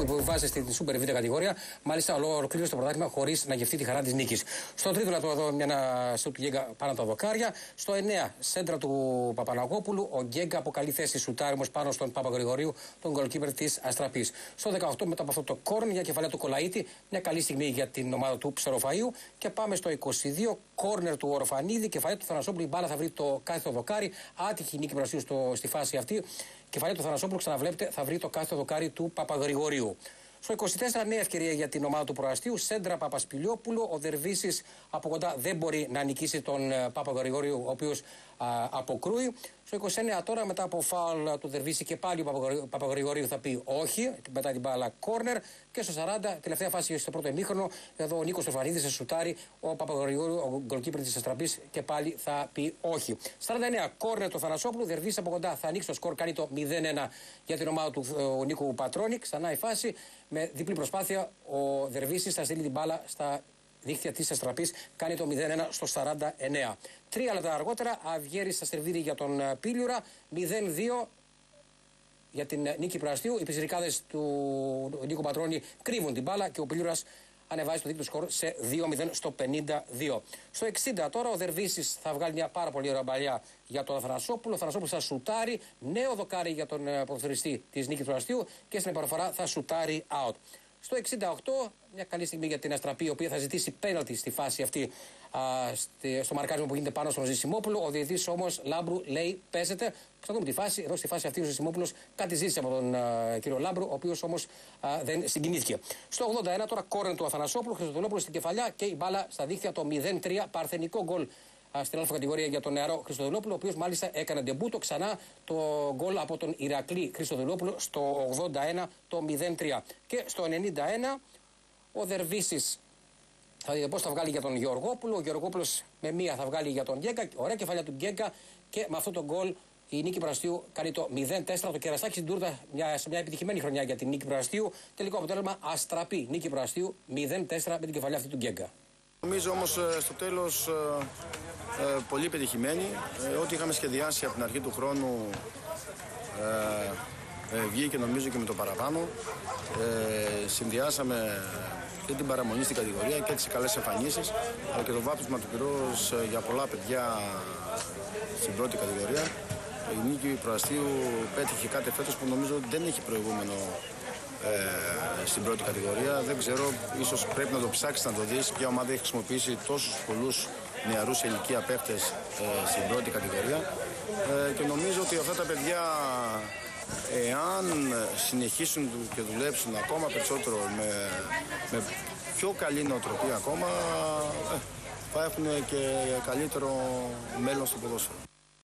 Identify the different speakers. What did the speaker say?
Speaker 1: που βάζει στην Super Β κατηγορία. Μάλιστα, ολοκλήρωσε το πρωτάθλημα χωρίς να γευτεί τη χαρά της νίκης. Στο τρίτο εδώ ένα σουτ του Γκέγκα πάνω από τα δοκάρια. Στο 9, σέντρα του Παπαναγόπουλου. Ο Γκέγκα από καλή θέση σουτάρει όμως πάνω στον Παπαγρηγορίου, τον γκολκίπερ της Αστραπής. Στο 18, μετά από αυτό το κόρν για κεφαλαία του Κολαΐτη, μια καλή στιγμή για την ομάδα του Ψεροφαΐου. Και πάμε στο 22, κόρνερ του Ορφανίδη, κεφαλαία του Θανασόπουλου. Η μπάλα θα βρει το κάθετο δοκάρι. Άτυχη νίκη Πρασίου στη φάση αυτή. Κεφαλαία του Θανασόπουλου, ξαναβλέπετε, θα βρει το κάθετο δοκάρι του Παπαγρηγορίου. Στο 24, νέα ευκαιρία για την ομάδα του Προαστίου. Σέντρα Παπασπηλιόπουλου. Ο Δερβίσης από κοντά δεν μπορεί να νικήσει τον Παπαγρηγορίου, ο οποίος αποκρούει. Στο 29, τώρα μετά από φάουλ του Δερβίση και πάλι ο Παπαγρηγορίου θα πει όχι, μετά την μπάλα κόρνερ. Και στο 40, τελευταία φάση στο πρώτο ημίχρονο, εδώ ο Νίκος Τροφανίδης σε σουτάρει, ο Παπαγρηγορίου, ο γκολκίπερ της Αστραπής, και πάλι θα πει όχι. 49, κόρνερ του Θανασόπουλου. Δερβίση από κοντά θα ανοίξει το σκορ, κάνει το 0-1 για την ομάδα του Νίκου Πατρώνη. Ξανά η φάση με διπλή προσπάθεια. Ο Δερβίσης θα στείλει την μπάλα στα δίχτυα της Αστραπής, κάνει το 0-1 στο 49. 3 λεπτά αργότερα, Αυγέρης στα σερβίρει για τον Πίλιουρα, 0-2 για την νίκη Προαστίου. Οι πιτσιρικάδες του Νίκου Πατρώνη κρύβουν την μπάλα και ο Πίλιουρας ανεβάζει το δίκτυο σκορ σε 2-0 στο 52. Στο 60 τώρα ο Δερβίσης θα βγάλει μια πάρα πολύ ωραία μπαλιά για τον Αθανασόπουλο. Ο Αθανασόπουλος θα σουτάρει, νέο δοκάρι για τον ποδοσφαιριστή της νίκης Προαστίου και στην επαναφορά θα σουτάρει out. Στο 68, μια καλή στιγμή για την Αστραπή, η οποία θα ζητήσει πέναλτι στη φάση αυτή, στο μαρκάρισμα που γίνεται πάνω στον Ζησιμόπουλο. Ο διαιτητής όμως Λάμπρου λέει παίζεται. Ξαναδούμε τη φάση. Εδώ στη φάση αυτή ο Ζησιμόπουλος κάτι ζήτησε από τον κύριο Λάμπρου, ο οποίος όμως δεν συγκινήθηκε. Στο 81, τώρα κόρνερ του Αθανασόπουλου, Χριστοδουλόπουλο στην κεφαλιά και η μπάλα στα δίχτυα, το 0-3, παρθενικό γκολ στην Α κατηγορία για τον νεαρό Χριστοδουλόπουλο, ο οποίος μάλιστα έκανε ντεμπούτο ξανά το γκολ από τον Ηρακλή Χριστοδουλόπουλο στο 81, το 0-3. Και στο 91 ο Δερβίσης θα δείτε πώς θα βγάλει για τον Γεωργόπουλο. Ο Γεωργόπουλος με μία θα βγάλει για τον Γκέγκα. Ωραία κεφαλιά του Γκέγκα και με αυτό το γκολ η νίκη Προαστίου κάνει το 0-4. Το κεραστάκι στην τούρτα σε μια επιτυχημένη χρονιά για την νίκη Προαστίου. Τελικό αποτέλεσμα Αστραπή νίκη Προαστίου 0-4 με την κεφαλιά αυτή του Γκέγκα.
Speaker 2: Νομίζω όμως στο τέλος πολύ πετυχημένη. Ό,τι είχαμε σχεδιάσει από την αρχή του χρόνου βγήκε νομίζω και με το παραπάνω. Συνδυάσαμε και την παραμονή στην κατηγορία και τις καλές εμφανίσεις, αλλά και το βάπτισμα του πυρός για πολλά παιδιά στην πρώτη κατηγορία. Η νίκη Προαστίου πέτυχε κάτι φέτος που νομίζω δεν έχει προηγούμενο στην πρώτη κατηγορία. Δεν ξέρω, ίσως πρέπει να το ψάξεις να το δεις ποια ομάδα έχει χρησιμοποιήσει τόσους πολλούς νεαρούς σε ηλικία παίκτες στην πρώτη κατηγορία, και νομίζω ότι αυτά τα παιδιά, εάν συνεχίσουν και δουλέψουν ακόμα περισσότερο με πιο καλή νοοτροπία ακόμα, θα έχουν και καλύτερο μέλλον στο ποδόσφαιρο.